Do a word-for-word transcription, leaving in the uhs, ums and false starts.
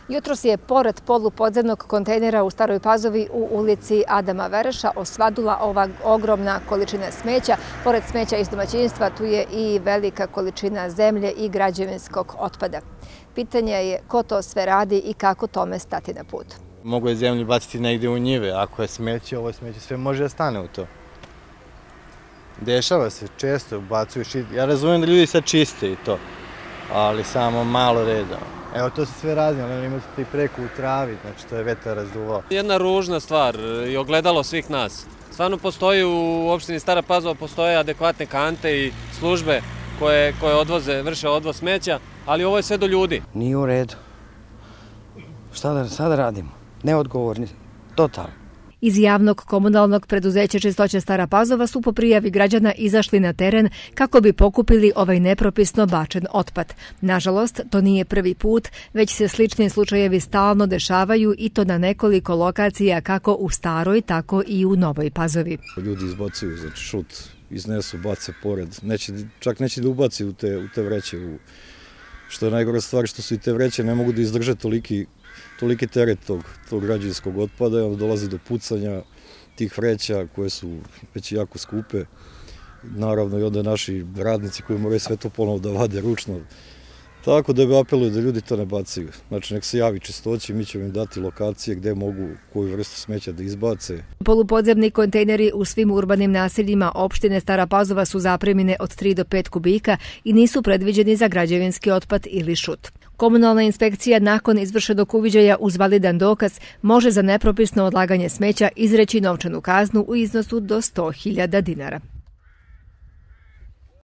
Jutros je pored polupodzemnog kontejnera u Staroj Pazovi u ulici Adama Vereša osvadula ova ogromna količina smeća. Pored smeća iz domaćinstva tu je i velika količina zemlje i građevinskog otpada. Pitanje je ko to sve radi i kako tome stati na put. Mogu je zemlju baciti negdje u njive, ako je smeće, ovo smeće sve može da stane u to. Dešava se, često bacuju šit. Ja razumijem da ljudi sad čiste i to, ali samo malo reda. Evo, to se sve radi, ali imate i preko u travi, znači to je vetar razduvao. Jedna ružna stvar i ogledalo svih nas. Stvarno postoji u opštini Stara Pazova, postoje adekvatne kante i službe koje, koje odvoze, vrše odvoz smeća, ali ovo je sve do ljudi. Nije u redu. Šta da sada radimo? Neodgovorni, totalno. Iz javnog komunalnog preduzeća Čistoće Stara Pazova su po prijavi građana izašli na teren kako bi pokupili ovaj nepropisno bačen otpad. Nažalost, to nije prvi put, već se slični slučajevi stalno dešavaju i to na nekoliko lokacija kako u Staroj, tako i u Novoj Pazovi. Ljudi izbacuju, znači šut, iznesu, bace pored, neće, čak neće da ubaci u te, u te vreće. U, što je najgora stvar što su i te vreće ne mogu da izdrže toliki toliki teret tog, tog građevinskog otpada i onda dolazi do pucanja tih vreća koje su već jako skupe. Naravno i onda naši radnici koji moraju sve to ponovo da vade ručno. Tako da bi apeluju da ljudi to ne bacaju. Znači nek se javi Čistoći, mi ćemo im dati lokacije gde mogu koju vrstu smeća da izbace. Polupodzemni kontejneri u svim urbanim naseljima opštine Stara Pazova su zapremine od tri do pet kubika i nisu predviđeni za građevinski otpad ili šut. Komunalna inspekcija nakon izvršenog uviđaja uz validan dokaz može za nepropisno odlaganje smeća izreći novčanu kaznu u iznosu do sto hiljada dinara.